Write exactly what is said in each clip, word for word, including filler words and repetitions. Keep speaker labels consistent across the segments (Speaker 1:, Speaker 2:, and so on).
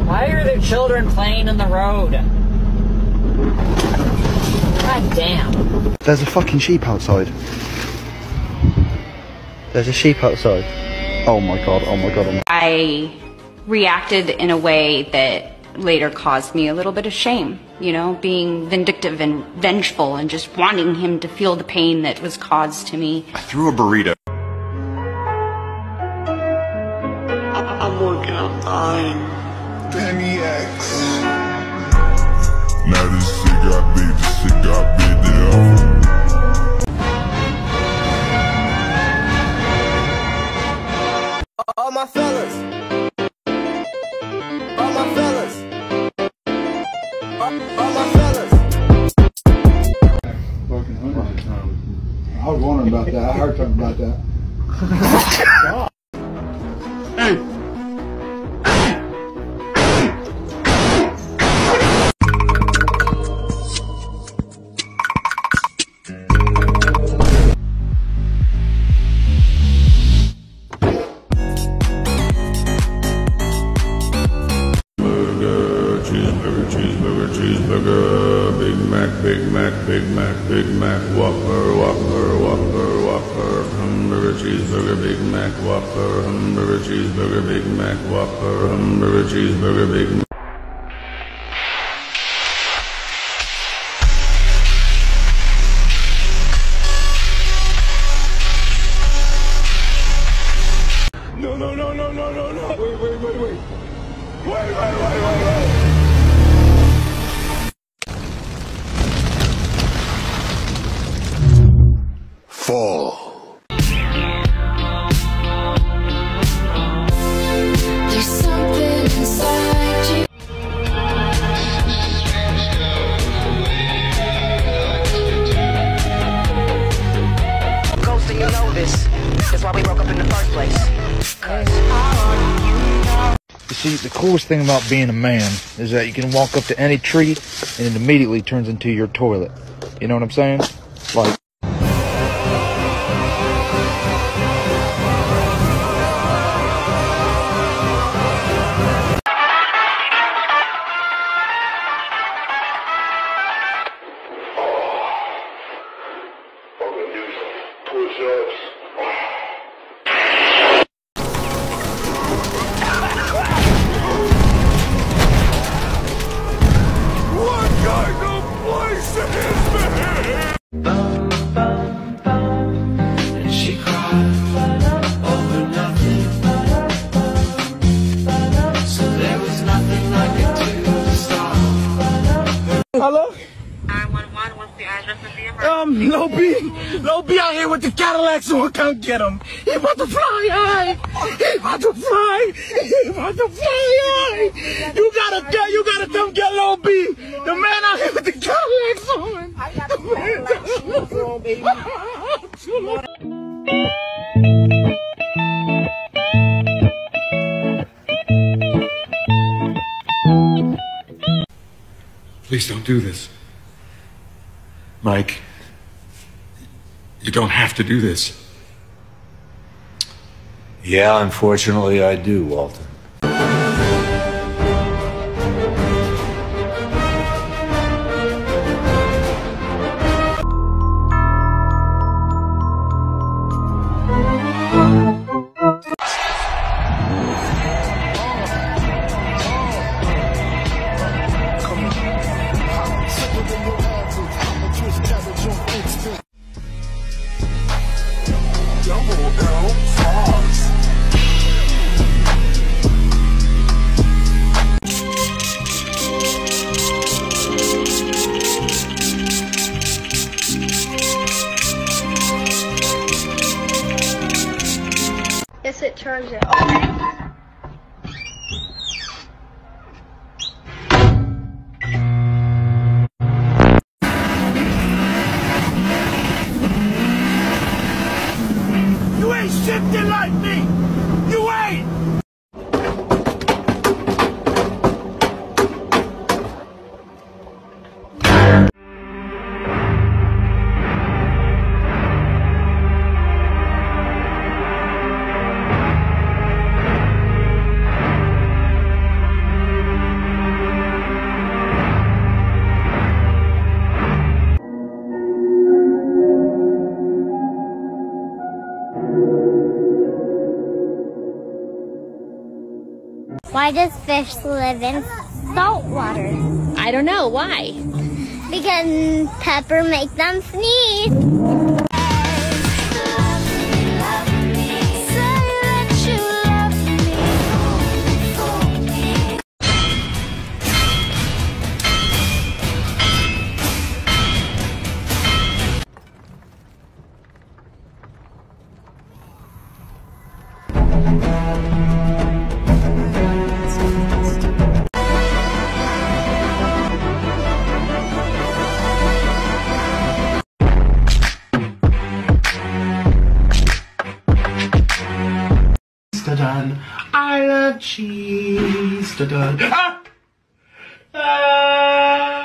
Speaker 1: Why are there children playing in the road? God damn.
Speaker 2: There's a fucking sheep outside. There's a sheep outside. Oh my god, oh my god. Oh my...
Speaker 3: I reacted in a way that later caused me a little bit of shame, you know, being vindictive and vengeful and just wanting him to feel the pain that was caused to me.
Speaker 4: I threw a burrito.
Speaker 5: I'm working on dying. Danny X.
Speaker 6: Now this shit got big, this shit got big down.
Speaker 7: All my fellas. All my fellas. All, all my fellas.
Speaker 8: Fucking hundreds of times. I was wondering about that. I heard something about that.
Speaker 5: Hey.
Speaker 6: Cheeseburger, cheeseburger, Big Mac, Big Mac, Big Mac, Big Mac, Whopper, Whopper, Whopper, Whopper, hamburger, cheeseburger, Big Mac, Whopper, hamburger, cheeseburger, Big Mac, Whopper, hamburger, cheeseburger, Big Mac.
Speaker 5: No, no, no, no, no, no, no. Wait, wait, wait, wait. Wait, wait, wait, wait, wait.
Speaker 6: Fall.
Speaker 9: There's something inside you.
Speaker 7: Ghost, and you know this. That's why we broke up in the first place.
Speaker 2: You see, the coolest thing about being a man is that you can walk up to any tree and it immediately turns into your toilet. You know what I'm saying? Like...
Speaker 6: Push-ups.
Speaker 5: What kind of place is this?
Speaker 9: And she cried over nothing. So there was nothing I could do to stop.
Speaker 8: Hello?
Speaker 10: nine one one, what's the address of the emergency?
Speaker 8: Um, Low B. Low B out here with the Cadillac, so I can't get him. He about to fly high. He about to fly. He about to fly high. You gotta get, you gotta come get Low B. The man out here with the Cadillacs on. I got the Cadillac shoes on, baby.
Speaker 4: Please don't do this. Mike, you don't have to do this.
Speaker 11: Yeah, unfortunately I do, Walter.
Speaker 5: Double L Fox.
Speaker 12: Why does fish live in salt water?
Speaker 13: I don't know. Why?
Speaker 12: Because pepper makes them sneeze.
Speaker 8: Done. I love cheese. Done. Ah! Ah!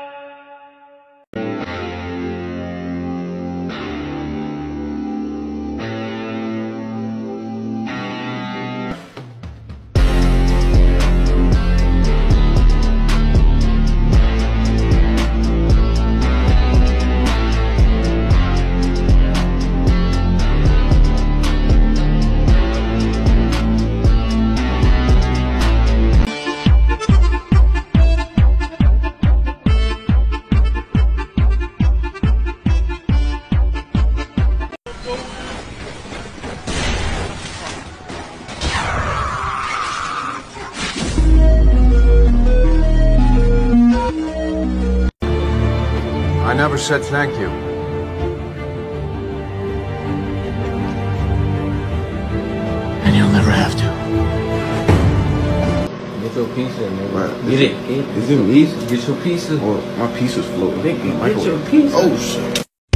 Speaker 14: I never said thank you.
Speaker 8: And you'll never have to.
Speaker 15: Get your pizza, nigga.
Speaker 14: Right.
Speaker 15: Get it. Get it.
Speaker 14: Is it me?
Speaker 15: Get your pizza.
Speaker 14: Well, my pizza's floating.
Speaker 15: Nigga, get your pizza.
Speaker 14: Oh, shit.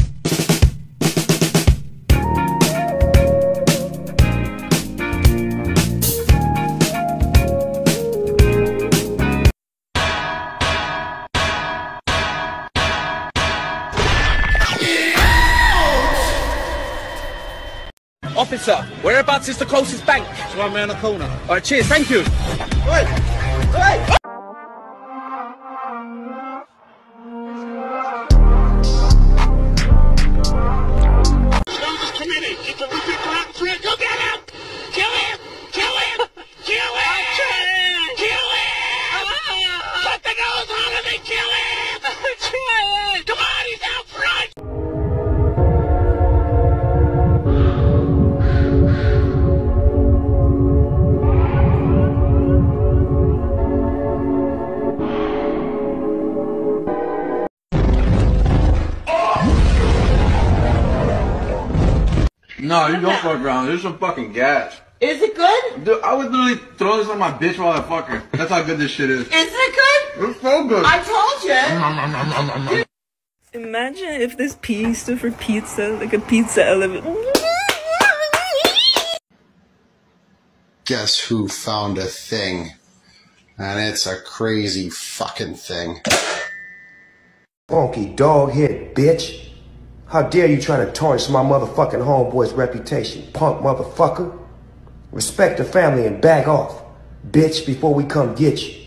Speaker 8: Officer, whereabouts is the closest bank? It's right around the corner. Alright, cheers, thank you. Wait, wait. Go get him! Kill him! Kill him! Kill him! Kill him! Put the nose on him and kill him! Come on, he's out front!
Speaker 14: No, you don't fuck around. There's some fucking gas.
Speaker 16: Is it good?
Speaker 14: Dude, I would literally throw this on my bitch while I fuck her. That's how good this shit is.
Speaker 16: Is it good?
Speaker 14: It's so good.
Speaker 16: I told you.
Speaker 17: Imagine if this P stood for pizza, like a pizza element.
Speaker 18: Guess who found a thing? And it's a crazy fucking thing.
Speaker 19: Funky dog head, bitch. How dare you try to tarnish my motherfucking homeboy's reputation, punk motherfucker? Respect the family and back off, bitch, before we come get you.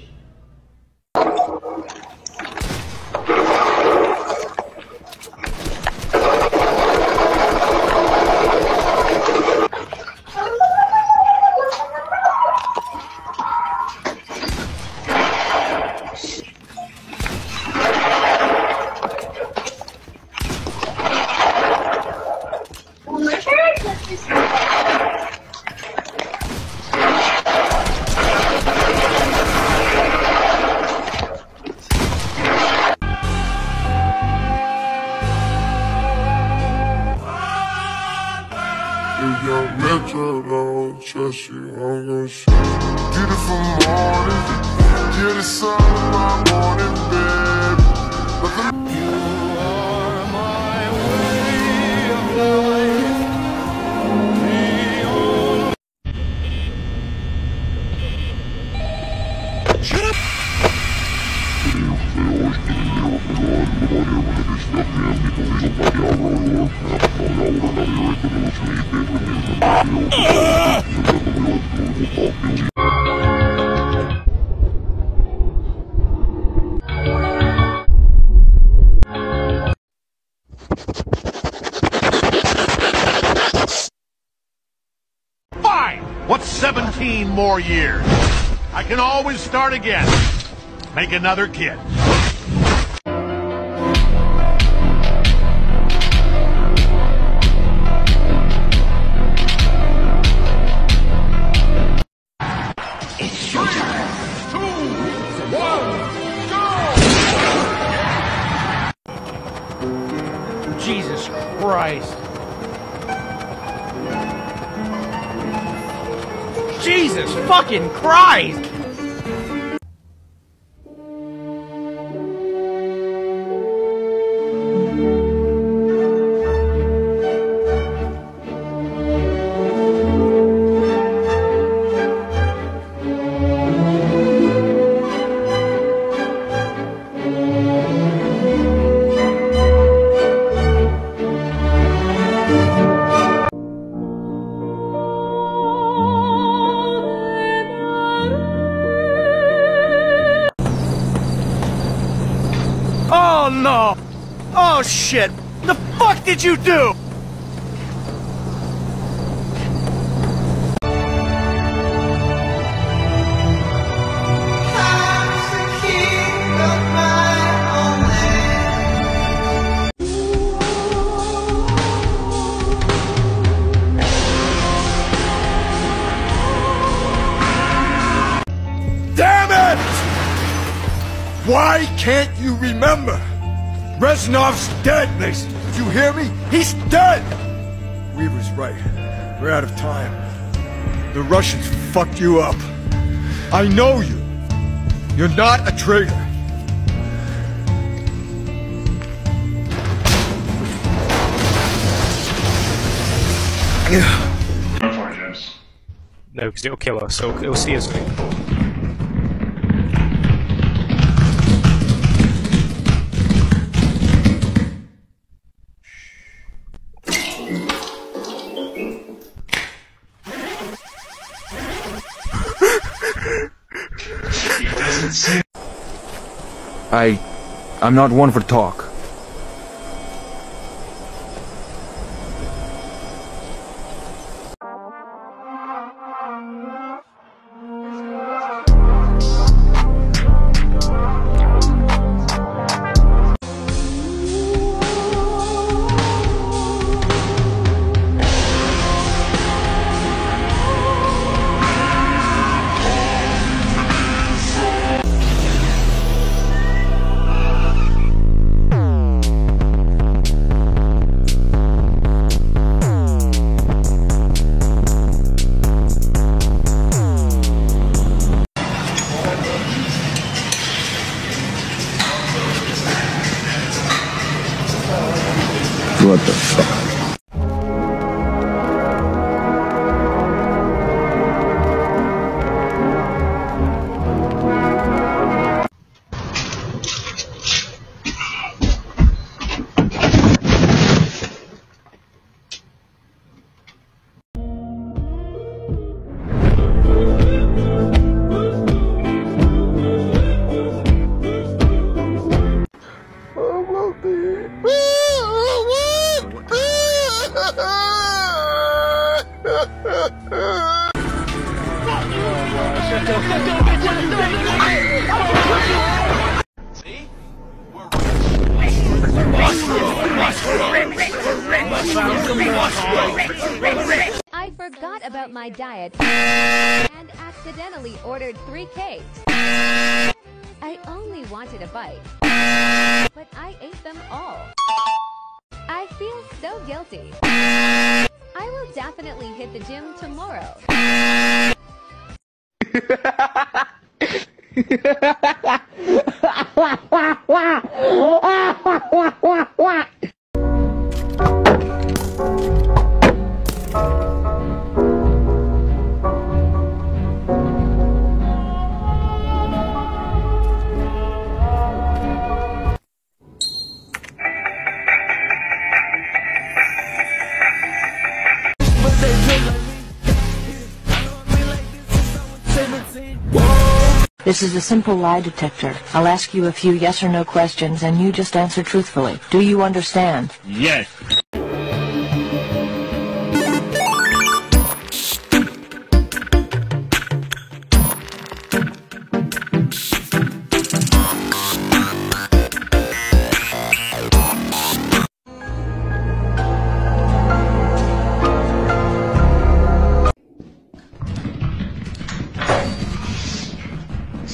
Speaker 6: Trust you, I'm gonna shoot you. Beautiful morning, you're the sun of my morning, babe. Nothing. You are my way of life. Shut up!
Speaker 20: Fine! What's seventeen more years?
Speaker 13: I can always start again. Make another kid.
Speaker 8: It's your turn. Two, one, go!
Speaker 2: Jesus Christ. Jesus fucking Christ! Oh no! Oh shit! The fuck did you do?
Speaker 8: Damn it! Why can't you remember? Reznov's dead, Mason. Did you hear me? He's dead! Weaver's right. We're out of time. The Russians fucked you up. I know you. You're not a traitor.
Speaker 4: Go for it, James.
Speaker 20: No, because it'll kill us, so it'll see us.
Speaker 21: I... I'm not one for talk.
Speaker 6: What the fuck?
Speaker 22: I forgot about my diet and accidentally ordered three cakes. I only wanted a bite, but I ate them all. I feel so guilty. I will definitely hit the gym tomorrow.
Speaker 23: This is a simple lie detector. I'll ask you a few yes or no questions and you just answer truthfully. Do you understand?
Speaker 13: Yes.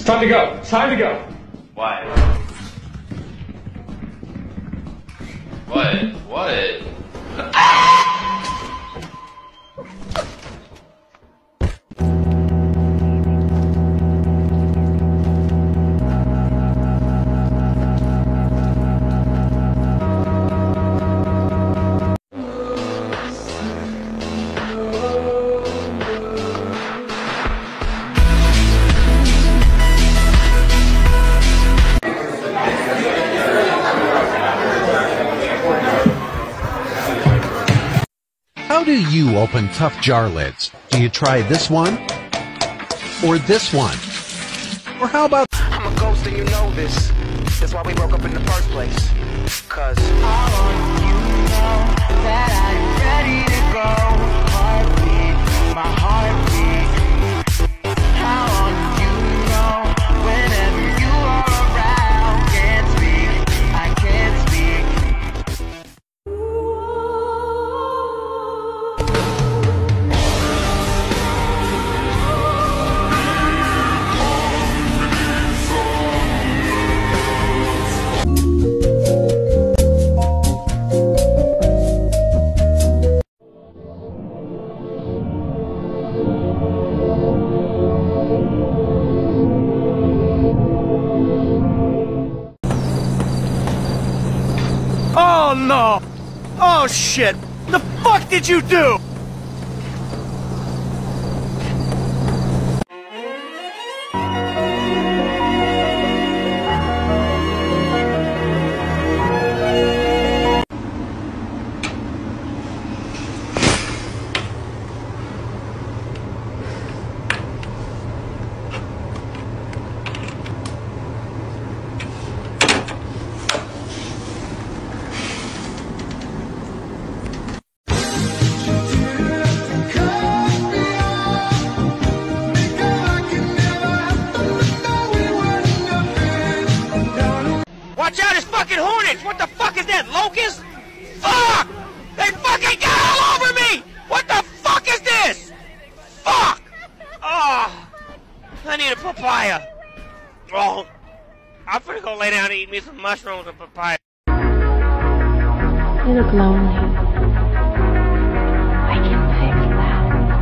Speaker 5: It's time to go. It's time to go.
Speaker 1: What? What? What?
Speaker 3: How do you open tough jar lids? Do you try this one? Or this one? Or how about...
Speaker 7: I'm a ghost and you know this. That's why we broke up in the first place. Cause I want you to know that I'm ready to go. Heartbeat, my heartbeat. I want you to know whenever you are around. Can't speak, I can't speak.
Speaker 8: Oh no! Oh shit! The fuck did you do? Watch out, it's fucking hornets! What the fuck is that, locust? Fuck! They fucking got all over me! What the fuck is this? Fuck! Oh, I need a papaya. Oh, I'm gonna go lay down and eat me some mushrooms and papaya.
Speaker 23: You look lonely. I can fix that.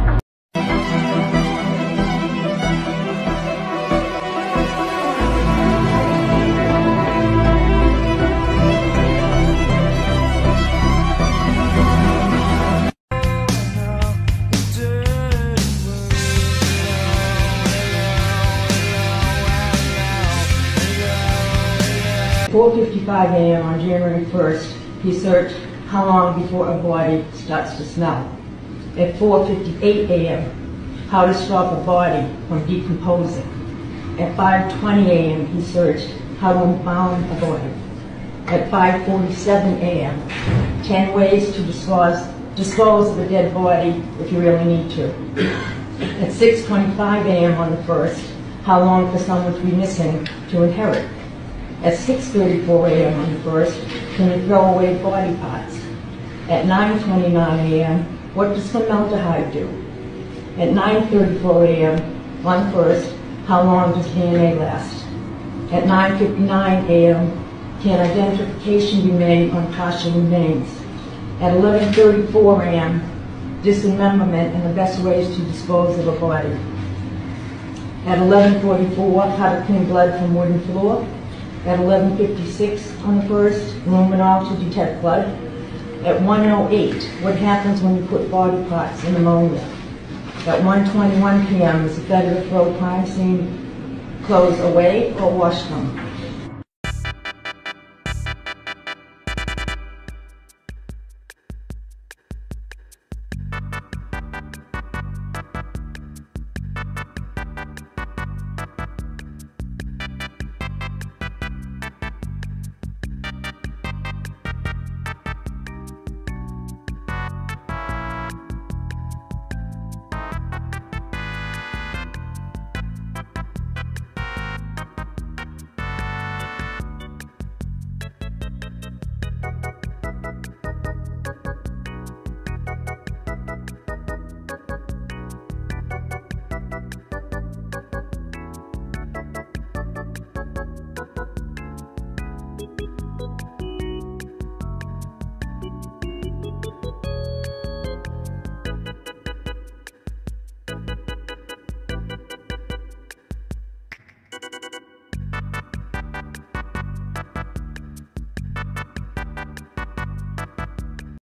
Speaker 24: four fifty-five a m on January first, he searched how long before a body starts to smell. At four fifty-eight a m, how to stop a body from decomposing. At five twenty a m, he searched how to embalm a body. At five forty-seven a m, ten ways to dispose, dispose of a dead body if you really need to. At six twenty-five a m on the first, how long for someone to be missing to inherit. At six thirty-four a m on the first, can you throw away body parts? At nine twenty-nine a m, what does formaldehyde do? At nine thirty-four a m on the first, how long does D N A last? At nine fifty-nine a m, can identification be made on partial remains? At eleven thirty-four a m, dismemberment and the best ways to dispose of a body. At eleven forty-four, how to clean blood from wooden floor. At eleven fifty-six on the first, luminol to detect blood. At one oh eight, what happens when you put body parts in ammonia? At one twenty-one p m, is it better to throw crime scene clothes away or wash them?